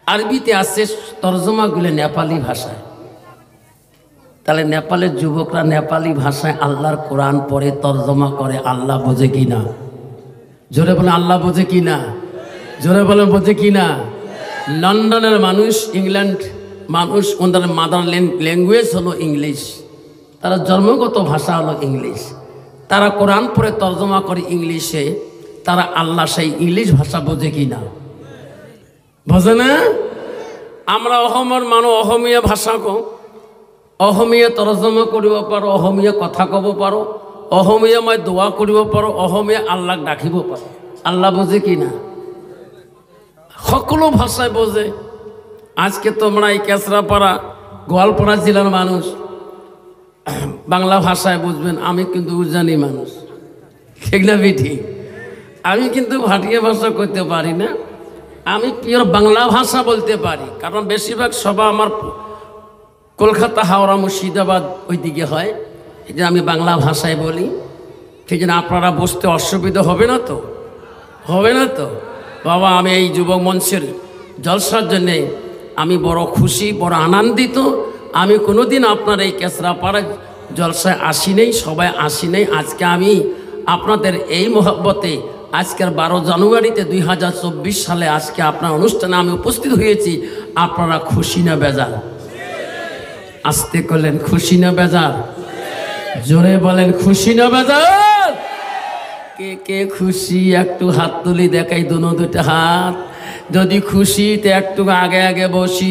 আরবিতে আছে তর্জমাগুলো নেপালি ভাষায়। তাহলে নেপালের যুবকরা নেপালি ভাষায় আল্লাহর কোরআন পড়ে তর্জমা করে, আল্লাহ বোঝে কি না? জোরে বলে আল্লাহ বোঝে কি না? জোরে বলে বোঝে কি না? লন্ডনের মানুষ, ইংল্যান্ড মানুষ, ওদের মাদার ল্যাঙ্গুয়েজ হলো ইংলিশ, তারা জন্মগত ভাষা হলো ইংলিশ। তারা কোরআন পড়ে তর্জমা করে ইংলিশে, তারা আল্লাহ সেই ইংলিশ ভাষা বোঝে কি না? বোঝে না। আমরা অসমের মানুষ অসমীয়া ভাষা কওঁ, অসমীয়া তৰ্জমা কৰিব পাৰোঁ, অসমীয়া কথা ক'ব পাৰোঁ, অসমীয়া মই দোৱা কৰিব পাৰোঁ, অসমীয়া আল্লাহক ডাকিব পাৰোঁ। আল্লাহ বোঝে কি না? সকলো ভাষায় বোঝে। আজকে তোমরা এই কেশরাপাড়া গোয়ালপাড়া জেলার মানুষ বাংলা ভাষায় বুঝবেন, আমি কিন্তু উজানি মানুষ, ঠিক না বিঠি? আমি কিন্তু ভাটিয়া ভাষা করতে পারি না, আমি পিওর বাংলা ভাষা বলতে পারি। কারণ বেশিরভাগ সভা আমার কলকাতা, হাওড়া, মুর্শিদাবাদ ওই দিকে হয়, এই যে আমি বাংলা ভাষায় বলি। সেই জন্য আপনারা বুঝতে অসুবিধা হবে না তো? হবে না তো? বাবা, আমি এই যুবক মঞ্চের জলসার জন্যে আমি বড় খুশি, বড় আনন্দিত। আমি কোনোদিন আপনার এই কেশরাপাড়া জলসায় আসি নেই, সবাই আসি নেই। আজকে আমি আপনাদের এই মহব্বতে আজকের 12 জানুয়ারিতে 2024 সালে আজকে আপনার অনুষ্ঠানে আমি উপস্থিত হয়েছি। আপনারা খুশি না বেজার? আসতে করলেন খুশি না বেজার? জোরে বলেন খুশি না বেজার? কে কে খুশি একটু হাত তুলি দেখাই, দুটা হাত। যদি খুশি তো একটু আগে আগে বসি,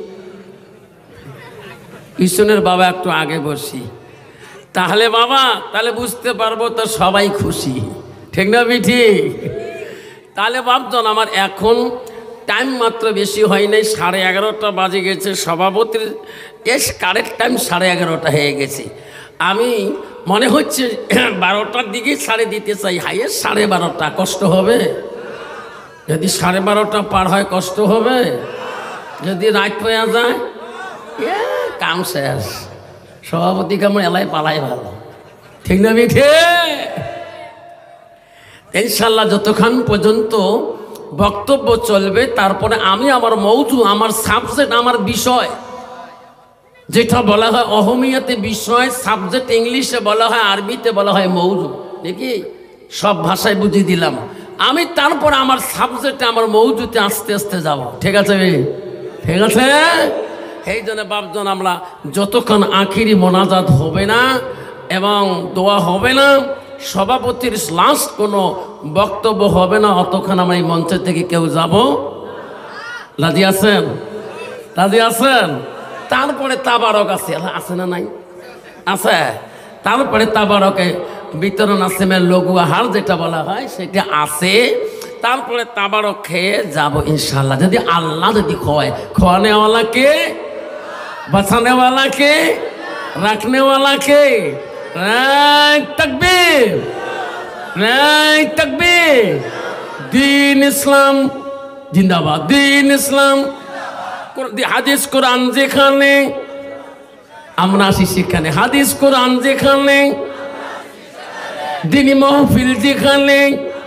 পিছনের বাবা একটু আগে বসি, তাহলে বাবা তাহলে বুঝতে পারবো তো সবাই খুশি, ঠিক না বিঠি? তাহলে ভাবছেন আমার এখন টাইম মাত্র বেশি হয় নাই, 11:30 বাজে গেছে। সভাপতির এস কারেক্ট টাইম 11:30 হয়ে গেছে। আমি মনে হচ্ছে 12টার দিকে ছাড়ে দিতে চাই, হাইয়েস্ট 12:30। কষ্ট হবে যদি 12:30 পার হয়? কষ্ট হবে যদি রাত হয়ে যায়? কাম শেষ। সভাপতি কেমন এলাই পালাই ভালো, ঠিক না বিঠে? ইনশাল্লাহ যতক্ষণ পর্যন্ত বক্তব্য চলবে, তারপরে আমি আমার মৌজু, আমার সাবজেক্ট, আমার বিষয় যেটা বলা হয় অহমিয়াতে বিষয়, সাবজেক্ট ইংলিশে বলা হয়, আরবিতে বলা হয় মৌজু, নাকি? সব ভাষায় বুঝিয়ে দিলাম আমি। তারপরে আমার সাবজেক্টে, আমার মৌজুতে আস্তে আস্তে যাব, ঠিক আছে? ঠিক আছে। এই জন্য বাপজন আমরা যতক্ষণ আখিরি মোনাজাত হবে না এবং দোয়া হবে না, সভাপতির লাস্ট কোনো বক্তব্য হবে না, অতক্ষণ আমরা এই মঞ্চের থেকে কেউ যাব। রাজি আছেন? রাজি আছেন? তারপরে তাবারক আছে, আছে না নাই? আছে। তারপরে তাবারকে বিতরণ আছে, লঘু আহার যেটা বলা হয় সেটা আছে। তারপরে তাবারক খেয়ে যাব ইনশাল্লাহ, যদি আল্লাহ যদি খোয়ায়। খোয়ানেওয়ালা কে? বাঁচানেওয়ালা কে? রাখনেওয়ালা কে? তাকবীর, তাকবীর। দ্বীন ইসলাম জিন্দাবাদ, দ্বীন ইসলাম। হাদিস কোরআন যেখানে, আমরা আসি সেখানে। হাদিস কোরআন যেখানে, দ্বীনি মাহফিল যেখানে,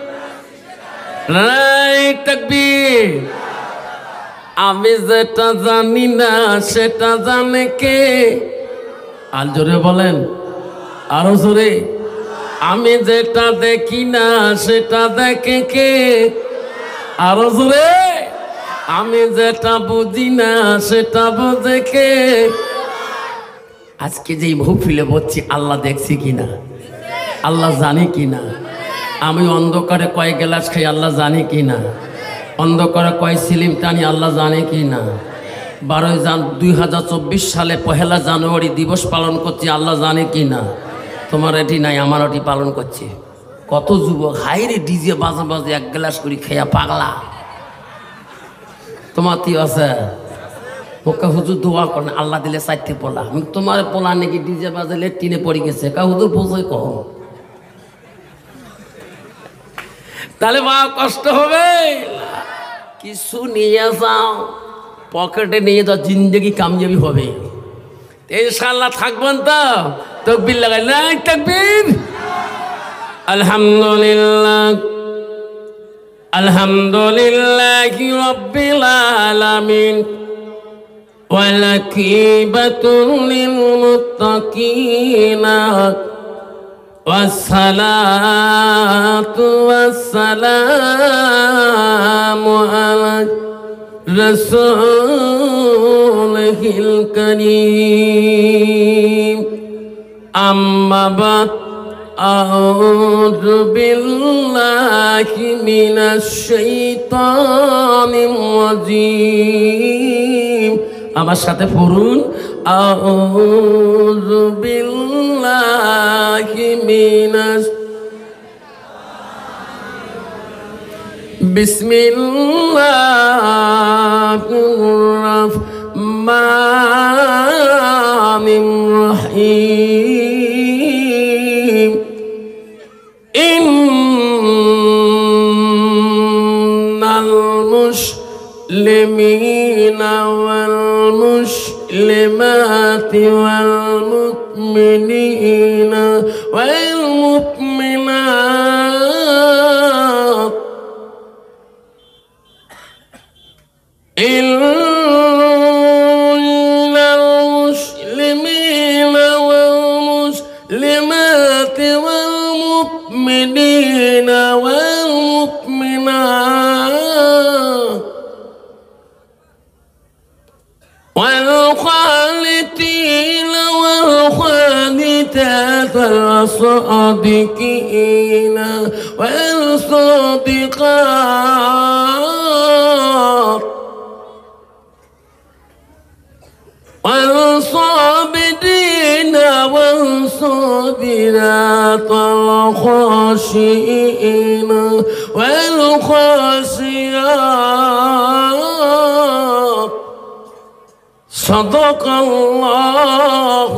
তাকবীর। আমি যেটা জানি না সেটা জানে কে? আর জোরে বলেন, আরো জোরে। আমি যেটা দেখি না সেটা দেখে কে? আরো জোরে। আমি যেটা বুঝি না সেটা বোঝে কে? আজকে যেই মাহফিলে বলছি, আল্লাহ দেখছি কিনা? আল্লাহ জানে কিনা? আমি অন্ধকারে কয় গ্লাস খাই, আল্লাহ জানে কিনা? অন্ধকারে কয় সিলিম টানি, আল্লাহ জানে কিনা? 2024 সালে 1 জানুয়ারি দিবস পালন করছি, আল্লাহ জানে কিনা? তোমার এটি নাই, আমার এটি পালন করছে। কত যুবক হাইরে ডিজে বাজে বাজে 1 গ্লাস করে খেয়া পাগলা। তোমার কি আছে? ওকে হুজুর দোয়া করেন, আল্লাহ দিলে 4টে পোলা। তোমার পোলা নাকি ডিজে বাজে লেট্রিনে পড়ে গেছে, কা হুজুর বোঝে কহ। তাহলে মা কষ্ট হবে, কিছু নিয়ে যাও, পকেটে নিয়ে যাও, জিন্দগি কামিয়াবি হবে ইনশাআল্লাহ। থাকবেন তো? তাকবীর লাগাই, নাই তাকবীর। আলহামদুলিল্লাহ আলহামদুলিল্লাহি রাব্বিল আলামিন ওয়ালাকিবাতুল লিল মুত্তাকিনা ওয়াসসালাতু ওয়াসসালামু আলা রাসূলিল কারীম আম্মা বা'দ আউযু বিল্লাহি মিনাশ শাইতানির রাজীম আমার সাথে পড়ুন আউযু বিল্লাহি মিনাশ বিসমিল্লাহির রাহমানির রহিম ইন্নাল মুসলিমিনা ওয়াল মুসলিমাতি ওয়াল মুমিনিনা ওয়াল মুমিনাত ইন্নাল মুসলিমিনা ওয়াল মুসলিমাতি ওয়াল মুমিনিনা ওয়াল মুমিনাত والقانتين والقانتات والصادقين والصادقات والصابرين والصابرات والخاشعين والخاشعات صدق الله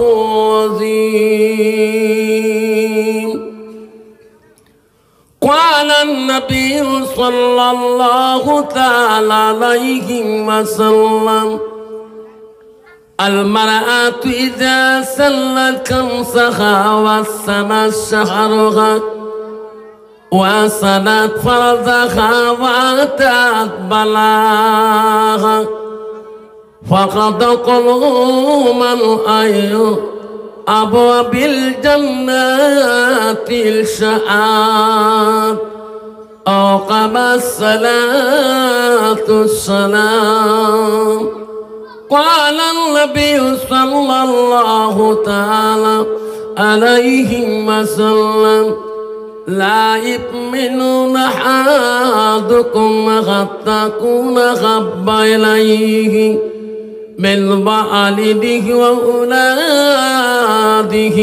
العظيم قال النبي صلى الله تعالى عليه وسلم المرأة إذا سلت خمسها وسنت شهرها وسنت فرضها وأتت بلاغها فقد قلوما أي أبواب الجنات الشعاب أقام الصلاة السلام قال النبي صلى الله تعالى عليه وسلم لا يؤمن أحدكم حتى تكون أحب إليه من والده وأولاده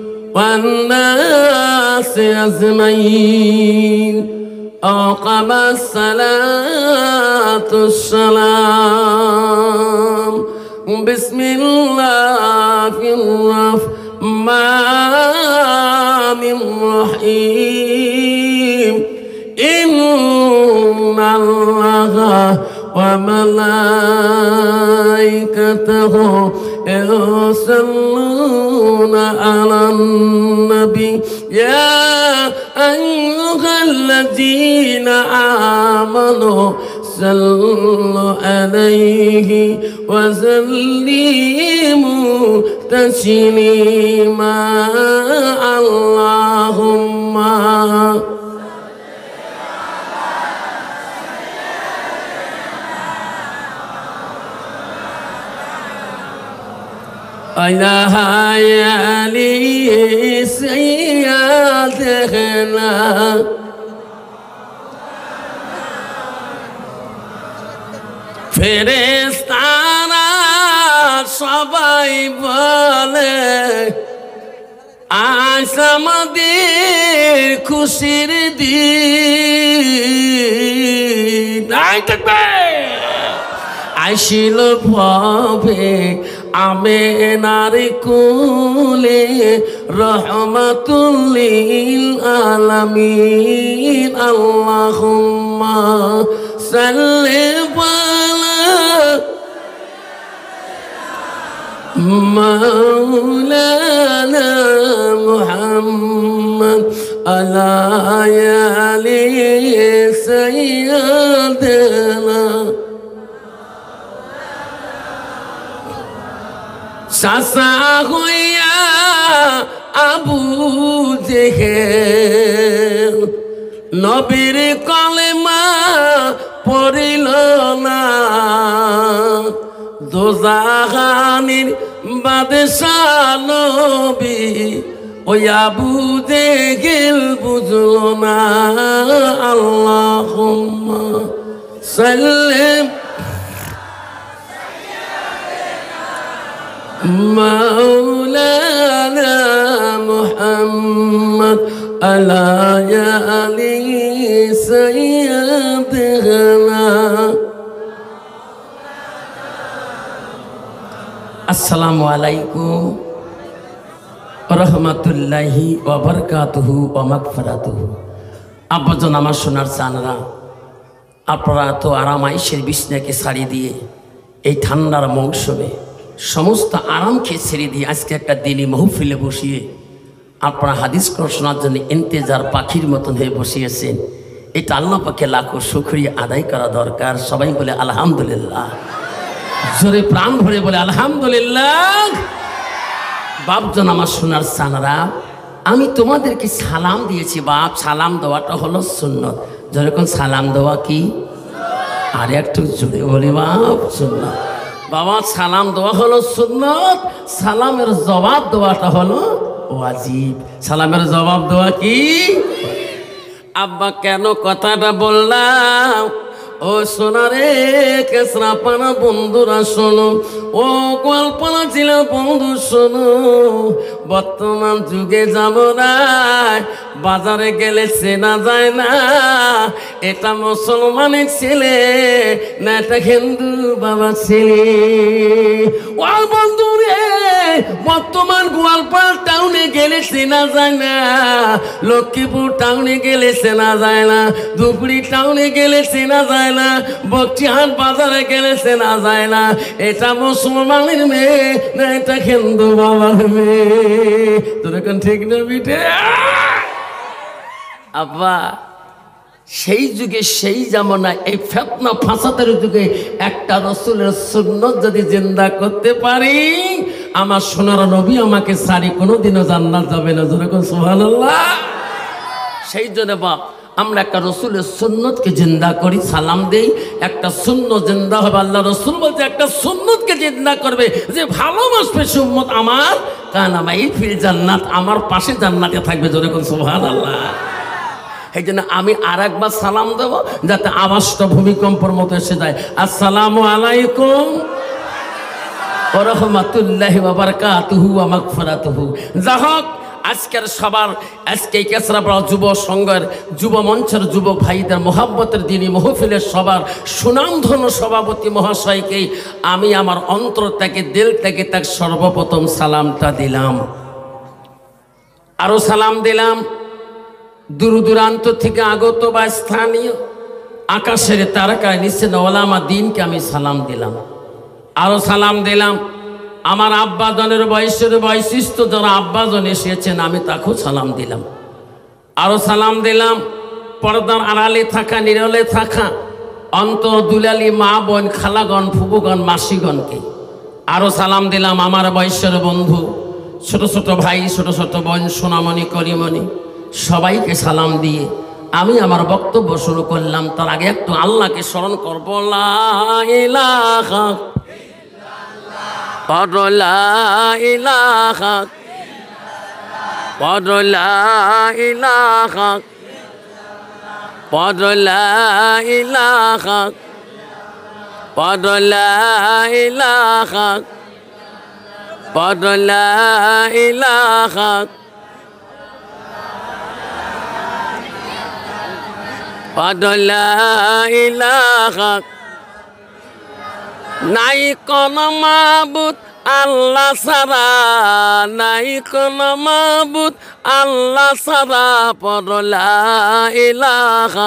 والناس أجمعين أقام الصلاة السلام بسم الله الرحمن الرحيم إن الله وملائكته يصلون على النبي يا أيها الذين آمنوا صلوا عليه وسلموا تسليما اللهم يا علي سيدنا ফেরেশতারা সবাই বলে আজ আমাদের খুশির দিন আসিল ভবে আমেনার কুলে রহমাতুল লিল আলামিন আল্লাহুম্মা সাল্লি مولانا محمد على آل سيدنا চাচা হইয়া আবু জেহেল নবীর কলেমা পড়িল না, দোজাহানির বাদশাহ নবী ওই আবু জেহেল বুঝল না। আল্লাহুম্মা সাল্লি মাওলানা মুহাম্মদ আলা আলি সাইয়্যিদিনা। আসসালামু আলাইকুম রহমতুল্লাহি ওয়া বারাকাতুহু ওয়া মাগফিরাতুহু। আব্বাজান আমার সোনার চানরা, আপনারা তো আরামাইশের বিছনাকে ছাড়ি দিয়ে এই ঠান্ডার মৌসুমে সমস্ত আরামকে ছেড়ে দিয়ে আজকে একটা দিনী মাহফিলে বসিয়ে আপনারা হাদিস শোনার জন্য ইন্তেজার পাখির মতন হয়ে বসিয়েছেন। এটা আল্লাহ পাকে লাখো শুকরিয়া আদায় করা দরকার। সবাই বলে আলহামদুলিল্লাহ, জোরে প্রাণ ভরে বলে আলহামদুলিল্লাহ। বাপজন আমার সোনার চানরা, আমি তোমাদেরকে সালাম দিয়েছি বাপ। সালাম দেওয়াটা হলো সুন্নত। যেরকম সালাম দেওয়া কি, আর একটু জোরে বলি বাপ সুন্নত। বাবা সালাম দেওয়া হলো সুন্নত, সালামের জবাব দেওয়াটা হলো ওয়াজিব। সালামের জবাব দেওয়া কি? আব্বা কেন কথাটা বললাম? ও সোনারে কেসরাপানা বন্ধুরা শোনো, ও কল্পনা ছিল বন্ধু শোনো, বর্তমান যুগে যাব না, বাজারে গেলে চেনা যায় না এটা মুসলমানের ছেলে না এটা হিন্দু বাবা ছেলে। ও বন্ধু রে, বর্তমান গোয়ালপাড় টাউনে গেলে চেনা যায় না, লক্ষ্মীপুর টাউনে গেলে চেনা যায় না, ধুবড়ি টাউনে গেলে চেনা যায় না, বক্সিহাট বাজারে গেলে চেনা যায় না এটা মুসলমানের মেয়ে না এটা হিন্দু বাবার মেয়ে। তোর এখন ঠিক না বিটে? আব্বা সেই যুগে সেই জামানায় এই ফিতনা ফাসাদের যুগে একটা রাসূলের সুন্নাত যদি জিন্দা করতে পারি, আমার সোনার নবী আমাকে সারি কোনোদিনও জান্নাত যাবে না। যেরকম সুবহানাল্লাহ। সেই জন্য বাপ আমরা একটা রসুলের সুন্নতকে জিন্দা করি, সালাম দেই, একটা সুন্নত জিন্দা হবে। আল্লাহ রসুল বলছে একটা সুন্নতকে জিন্দা করবে যে ভালোবাসবে সে উম্মত আমার, কানা মাই ফিল জান্নাত, আমার পাশে জান্নাতে থাকবে। যেরকম সুবহানাল্লাহ। এই জন্য আমি আর একবার সালাম দেবো যাতে আওয়াজটা ভূমিকম্পের মতো এসে যায়। আসসালামু আলাইকুম ওয়া রাহমাতুল্লাহি ওয়া বারাকাতুহু ওয়া মাগফিরাতুহু। যাই হোক, আজকের সবার আজকে কেসরাপাড়া যুব সংঘের যুব মঞ্চের যুবক ভাইদের মোহাব্বতের দিনী মহফিলের সবার সুনামধন্য সভাপতি মহাশয়কে আমি আমার অন্তর থেকে দিল থেকে তাকে সর্বপ্রথম সালামটা দিলাম। আরও সালাম দিলাম দূর দূরান্ত থেকে আগত বা স্থানীয় আকাশের তারকায় নিশ্চিত ওলামা দিনকে আমি সালাম দিলাম। আরও সালাম দিলাম আমার আব্বাজনের বয়সের বৈশিষ্ট্য যারা আব্বাজন এসেছেন আমি তাকেও সালাম দিলাম। আরও সালাম দিলাম পর্দার আড়ালে থাকা নিরলে থাকা অন্তর দুলালি মা বোন খালাগণ ফুবুগণ মাসিগণকে। আরও সালাম দিলাম আমার বয়সের বন্ধু ছোট ছোট ভাই ছোট ছোট বোন সোনামণি করিমণি সবাইকে সালাম দিয়ে আমি আমার বক্তব্য শুরু করলাম। তার আগে একটু আল্লাহকে স্মরণ করব। লা ইলাহা পড়ো লা ইলাহা, পড়ো লা ইলাহা, পড়ো লা ইলাহা, পড়ো লা ইলাহা, পড়ো লা ইলাহা, পড়ো লা ইলাহা। নাই কোন মাবুদ আল্লাহ ছাড়া, নাই কোন মাবুদ আল্লাহ ছাড়া, পড়ো লা ইলাহা।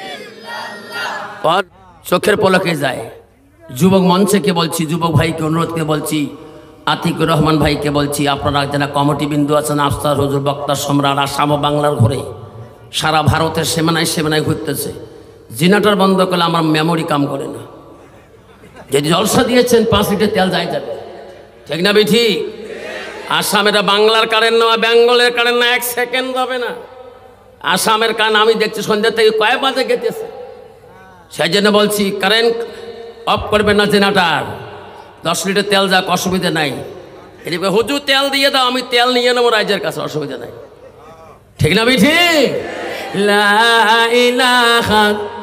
চোখের পলকে যায়। যুবক মঞ্চকে বলছি, যুবক ভাইকে অনুরোধকে বলছি, আতিকুর রহমান ভাইকে বলছি, আপনারা যারা কমিটি বিন্দু আছেন, আফসার হুজুর বক্তা সম্রাট আসাম ও বাংলার ঘরে সারা ভারতের সেমানায় সেমানায় ঘুরতেছে। জিনাটার বন্ধ করলে আমার মেমোরি কাম করে না। যদি জলসা দিয়েছেন 5 লিটার তেল যায় যাবে, ঠিক না বেঠি? আসাম এটা বাংলার কারেন্ট না, বেঙ্গলের কারেন্ট না, 1 সেকেন্ড যাবে না। আসামের কারেন্ট আমি দেখছি সন্ধ্যা থেকে কয়েক বাজে গেতেছে। সেই জন্য বলছি কারেন্ট অফ করবেন না জেনারেটর। 10 লিটার তেল যাক, অসুবিধা নাই। এদিকে হুজুর তেল দিয়ে দাও, আমি তেল নিয়ে নেবো রাইজের কাছে, অসুবিধা নাই। ঠিক না বেঠি? লা ইলাহা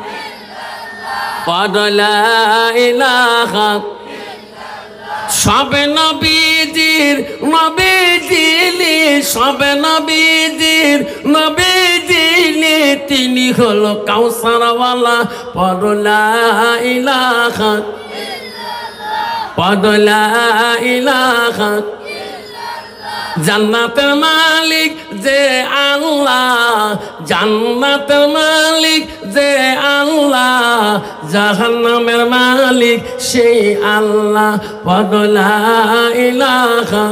লা ইলাহা সবে নবীজির নবীজিলি, সবে নবীজির নবীজিলি, তিনি হলো কাউসারওয়ালা। পড়ো লা ইলাহা, পড়ো লা ইলাহা। জান্নাতের মালিক যে আল্লাহ, জান্নাতের মালিক যে আল্লাহ, জাহান্নামের মালিক সেই আল্লাহ। পড়ো লা ইলাহা,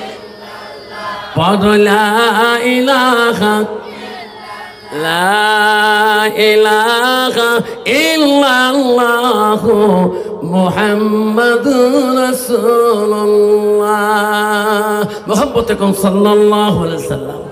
পড়ো লা ইলাহা, লা ইলাহা ইল্লাল্লাহু মুহাম্মাদুর রাসূলুল্লাহ। মুহাম্মদ সাল্লাল্লাহু আলাইহি ওয়াসাল্লাম।